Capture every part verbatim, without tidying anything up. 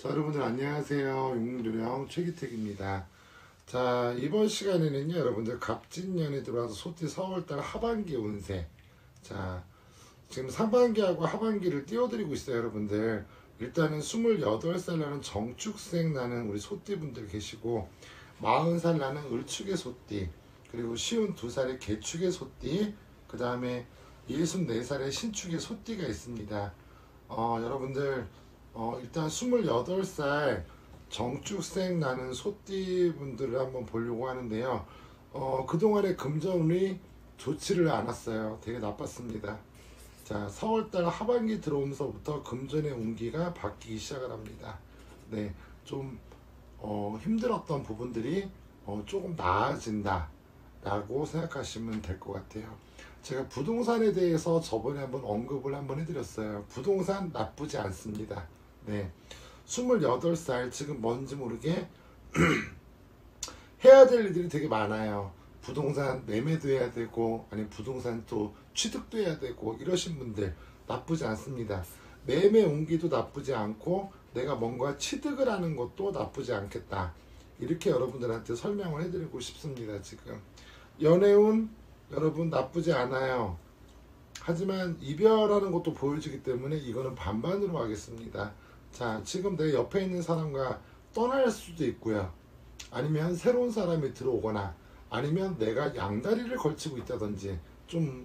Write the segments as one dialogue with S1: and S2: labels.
S1: 자, 여러분들 안녕하세요. 용요령 최기택입니다. 자, 이번 시간에는요, 여러분들 갑진년에 들어와서 소띠 사월달 하반기 운세. 자, 지금 상반기하고 하반기를 띄워드리고 있어요, 여러분들. 일단은 스물여덟 살 나는 정축생 나는 우리 소띠분들 계시고, 마흔 살 나는 을축의 소띠, 그리고 쉰두 살의 개축의 소띠, 그 다음에 예순네 살의 신축의 소띠가 있습니다. 어, 여러분들, 어, 일단 스물여덟 살 정축생 나는 소띠 분들을 한번 보려고 하는데요. 어, 그동안의 금전운이 좋지를 않았어요. 되게 나빴습니다. 자, 사월달 하반기 들어오면서부터 금전의 운기가 바뀌기 시작을 합니다. 네, 좀 어, 힘들었던 부분들이 어, 조금 나아진다 라고 생각하시면 될 것 같아요. 제가 부동산에 대해서 저번에 한번 언급을 한번 해드렸어요. 부동산 나쁘지 않습니다. 네, 스물여덟 살 지금 뭔지 모르게 해야 될 일들이 되게 많아요. 부동산 매매도 해야 되고, 아니 부동산 또 취득도 해야 되고, 이러신 분들 나쁘지 않습니다. 매매 운기도 나쁘지 않고, 내가 뭔가 취득을 하는 것도 나쁘지 않겠다, 이렇게 여러분들한테 설명을 해드리고 싶습니다. 지금 연애운 여러분 나쁘지 않아요. 하지만 이별하는 것도 보여지기 때문에 이거는 반반으로 하겠습니다. 자, 지금 내 옆에 있는 사람과 떠날 수도 있고요. 아니면 새로운 사람이 들어오거나, 아니면 내가 양다리를 걸치고 있다든지, 좀,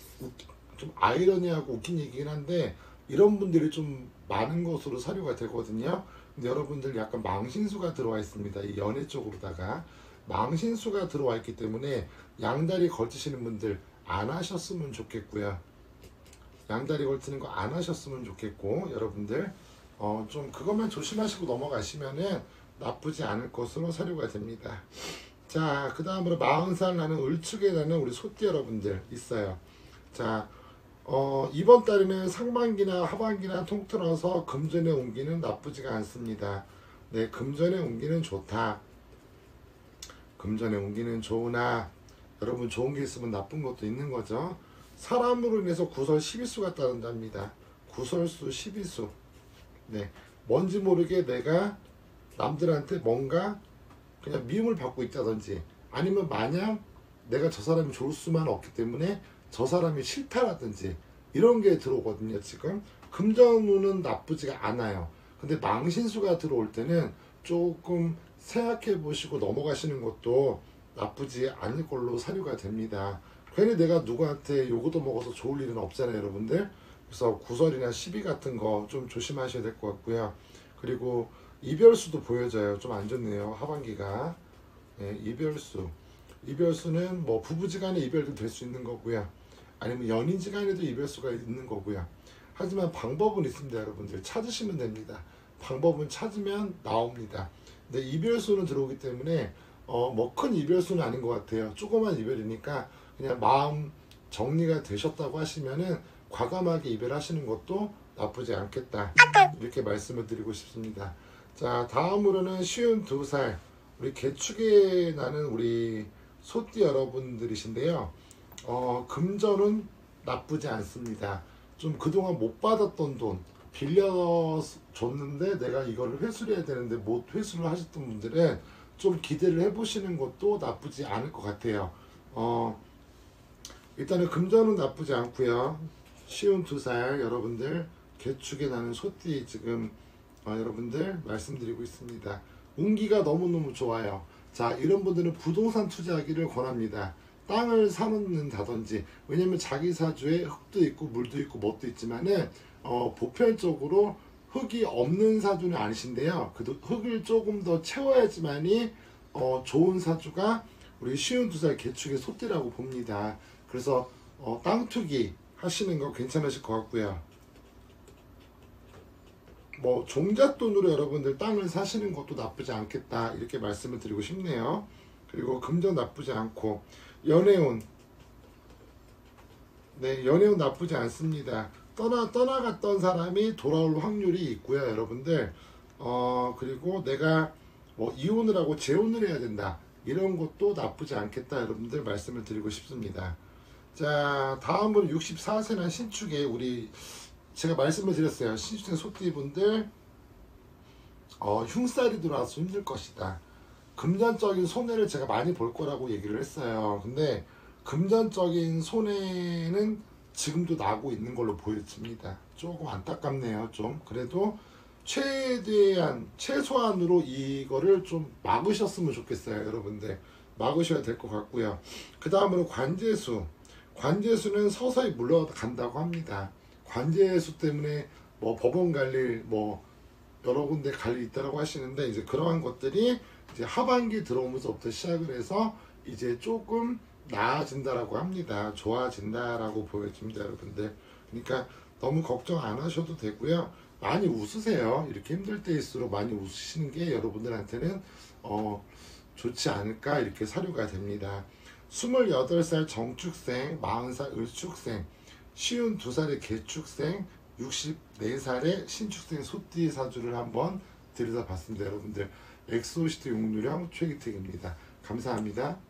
S1: 좀 아이러니하고 웃긴 얘기긴 한데, 이런 분들이 좀 많은 것으로 사료가 되거든요. 근데 여러분들 약간 망신수가 들어와 있습니다. 이 연애 쪽으로다가. 망신수가 들어와 있기 때문에 양다리 걸치시는 분들 안 하셨으면 좋겠고요. 양다리 걸치는 거 안 하셨으면 좋겠고, 여러분들 어, 좀 그것만 조심하시고 넘어가시면은 나쁘지 않을 것으로 사료가 됩니다. 자, 그 다음으로 마흔 살 나는 을축에 나는 우리 소띠 여러분들 있어요. 자, 어, 이번 달에는 상반기나 하반기나 통틀어서 금전의 운기는 나쁘지가 않습니다. 네, 금전의 운기는 좋다. 금전의 운기는 좋으나, 여러분 좋은 게 있으면 나쁜 것도 있는 거죠. 사람으로 인해서 구설 십이수가 따른답니다. 구설수 십이수. 네, 뭔지 모르게 내가 남들한테 뭔가 그냥 미움을 받고 있다든지, 아니면 마냥 내가 저 사람이 좋을 수만 없기 때문에 저 사람이 싫다라든지, 이런 게 들어오거든요. 지금 금전운은 나쁘지가 않아요. 근데 망신수가 들어올 때는 조금 생각해 보시고 넘어가시는 것도 나쁘지 않을 걸로 사료가 됩니다. 괜히 내가 누구한테 요거도 먹어서 좋을 일은 없잖아요, 여러분들. 그래서 구설이나 시비 같은 거 좀 조심하셔야 될 것 같고요. 그리고 이별수도 보여져요. 좀 안 좋네요, 하반기가. 네, 이별수. 이별수는 뭐 부부지간에 이별도 될 수 있는 거고요. 아니면 연인지간에도 이별수가 있는 거고요. 하지만 방법은 있습니다, 여러분들. 찾으시면 됩니다. 방법은 찾으면 나옵니다. 근데 이별수는 들어오기 때문에 어, 뭐 큰 이별수는 아닌 것 같아요. 조그만 이별이니까 그냥 마음 정리가 되셨다고 하시면은 과감하게 이별하시는 것도 나쁘지 않겠다, 이렇게 말씀을 드리고 싶습니다. 자, 다음으로는 쉰두 살 우리 개축에 나는 우리 소띠 여러분들이신데요. 어, 금전은 나쁘지 않습니다. 좀 그동안 못 받았던 돈 빌려줬는데 내가 이거를 회수를 해야 되는데 못 회수를 하셨던 분들은 좀 기대를 해보시는 것도 나쁘지 않을 것 같아요. 어, 일단은 금전은 나쁘지 않고요. 쉰두 살 여러분들 개축에 나는 소띠 지금 어, 여러분들 말씀드리고 있습니다. 운기가 너무너무 좋아요. 자, 이런 분들은 부동산 투자하기를 권합니다. 땅을 사놓는다든지, 왜냐면 자기 사주에 흙도 있고 물도 있고 뭣도 있지만은 어, 보편적으로 흙이 없는 사주는 아니신데요. 그 흙을 조금 더 채워야지만이 어, 좋은 사주가 우리 쉰두 살 개축의 소띠라고 봅니다. 그래서 어, 땅 투기 하시는 거 괜찮으실 것 같고요. 뭐 종잣돈으로 여러분들 땅을 사시는 것도 나쁘지 않겠다, 이렇게 말씀을 드리고 싶네요. 그리고 금전 나쁘지 않고, 연애운. 네, 연애운 나쁘지 않습니다. 떠나 떠나갔던 사람이 돌아올 확률이 있고요, 여러분들. 어, 그리고 내가 뭐 이혼을 하고 재혼을 해야 된다, 이런 것도 나쁘지 않겠다, 여러분들 말씀을 드리고 싶습니다. 자, 다음으로 육십사 세나 신축에 우리 제가 말씀을 드렸어요. 신축생 소띠분들 어, 흉살이 들어와서 힘들 것이다. 금전적인 손해를 제가 많이 볼 거라고 얘기를 했어요. 근데 금전적인 손해는 지금도 나고 있는 걸로 보여집니다. 조금 안타깝네요. 좀 그래도 최대한 최소한으로 이거를 좀 막으셨으면 좋겠어요. 여러분들 막으셔야 될 것 같고요. 그 다음으로 관제수. 관제수는 서서히 물러간다고 합니다. 관제수 때문에 뭐 법원 갈 일, 뭐 여러 군데 갈 일 있다고 하시는데, 이제 그러한 것들이 이제 하반기 들어오면서부터 시작을 해서 이제 조금 나아진다라고 합니다. 좋아진다라고 보여집니다, 여러분들. 그러니까 너무 걱정 안 하셔도 되고요. 많이 웃으세요. 이렇게 힘들 때일수록 많이 웃으시는 게 여러분들한테는 어, 좋지 않을까 이렇게 사료가 됩니다. 스물여덟 살 정축생, 마흔 살 을축생, 쉰두 살의 개축생, 육십네 살의 신축생 소띠 사주를 한번 들여다봤습니다. 여러분들 엑소시트 용누령 최기택입니다. 감사합니다.